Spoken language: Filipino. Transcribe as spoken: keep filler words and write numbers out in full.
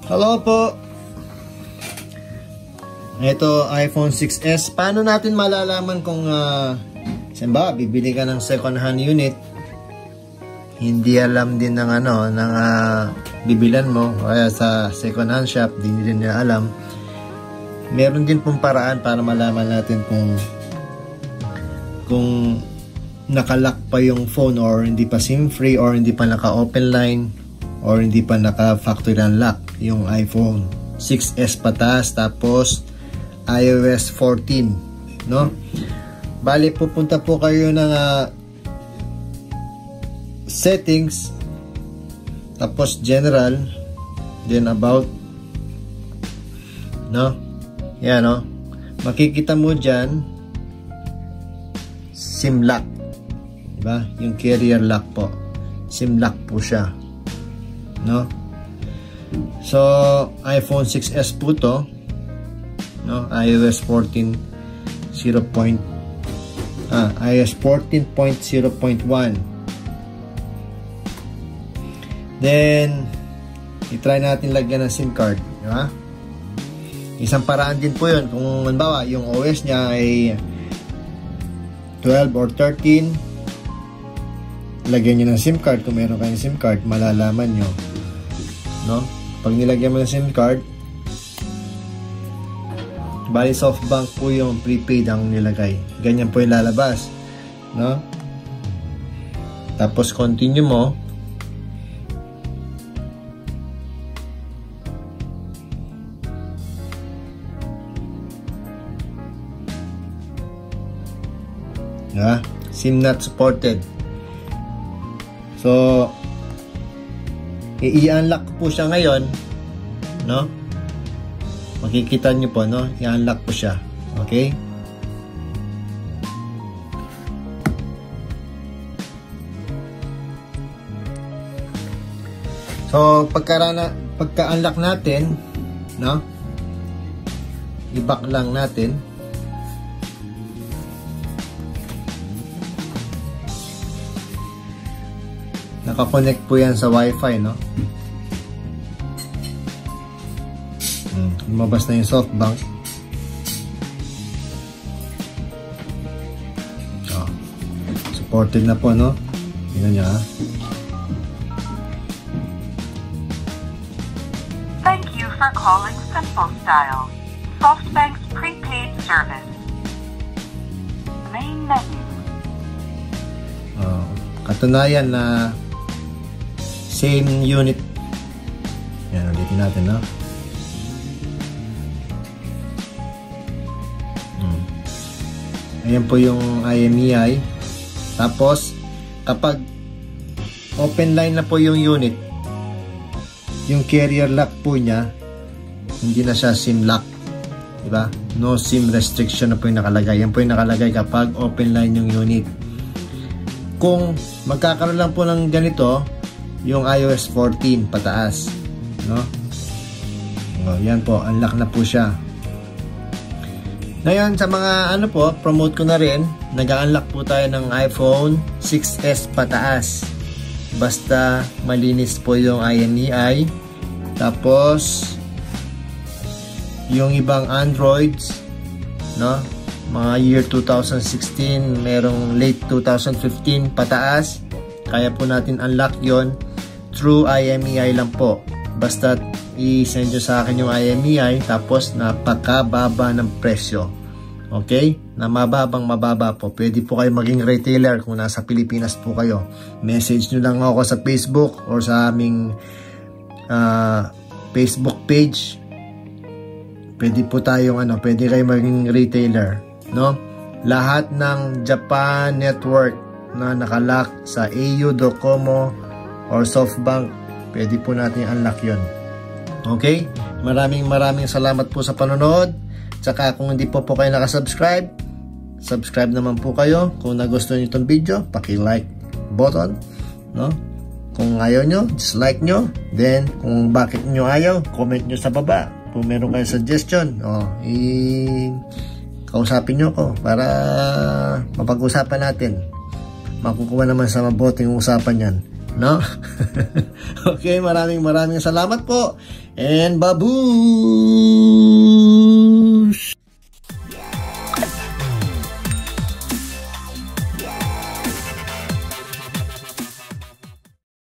Hello po. Ito iPhone six S. Paano natin malalaman kung uh, simba, bibili ka ng second hand unit, hindi alam din ng ano, ng uh, bibilan mo, kaya sa second hand shop, hindi din nila alam. Meron din pong paraan para malaman natin kung kung nakalock pa yung phone or hindi pa SIM free or hindi pa naka-open line or hindi pa naka-factory unlock yung iPhone six S patas, tapos iOS fourteen, no? Bali, pupunta po kayo ng uh, settings, tapos general, then about, no? Yan, no? Makikita mo dyan SIM lock, diba? Yung carrier lock po, SIM lock po siya, no? So iPhone six S po to, no? iOS fourteen zero. Ah, iOS fourteen point zero point one. Then i-try natin lagyan ng SIM card, di ba? Isang paraan din po 'yun kung halimbawa yung O S niya ay twelve or thirteen, lagyan niyo ng SIM card. Kung meron kayong SIM card, malalaman niyo, no? Pag nilagyan mo ng SIM card, bali SoftBank po yung prepaid ang nilagay. Ganyan po yung lalabas, no? Tapos continue mo. Yeah, SIM not supported. So i-unlock po siya ngayon, no? Makikita nyo po, no? I-unlock po siya. Okay? So, pagka pagka-unlock natin, no? I-back lang natin. Naka-connect po yan sa Wi-Fi, no? Lumabas na yung SoftBank. Oh, supported na po, no? Tingnan niya, ha? Thank you for calling Simple Style, SoftBank's prepaid service. Main menu. Oh, katunayan na same unit. Yan, ulitin natin, no? Ayan po yung I M E I. Tapos kapag open line na po yung unit, yung carrier lock po niya, hindi na siya SIM lock, diba? No SIM restriction na po yung nakalagay. Yan po yung nakalagay kapag open line yung unit. Kung magkakaroon lang po ng ganito, yung iOS fourteen pataas, no? O, yan po, unlock na po siya. Ngayon, sa mga ano po, promote ko na rin, nag-unlock po tayo ng iPhone six S pataas. Basta malinis po yung I M E I. Tapos yung ibang Androids, no? Mga year two thousand sixteen, merong late two thousand fifteen pataas. Kaya po natin unlock yon through I M E I lang po. Basta i-send nyo sa akin yung I M E I, tapos napakababa ng presyo. Okay? Na mababang mababa po. Pwede po kayo maging retailer kung nasa Pilipinas po kayo. Message nyo lang ako sa Facebook or sa aming uh, Facebook page. Pwede po tayong ano, pwede kayo maging retailer, no? Lahat ng Japan network na nakalock sa A U, Docomo or SoftBank, pwede po natin unlock yon. Okay? Maraming maraming salamat po sa panonood. Tsaka kung hindi po po kayo nakasubscribe, subscribe naman po kayo. Kung nagustuhan nyo itong video, paki-like button, no? Kung ayaw nyo, dislike nyo. Then, kung bakit nyo ayaw, comment nyo sa baba. Kung meron kayo suggestion, oh, i kausapin nyo ko para mapag-usapan natin. Makukuha naman sa mabuting usapan yan, no? Okay, maraming maraming salamat po. And babu!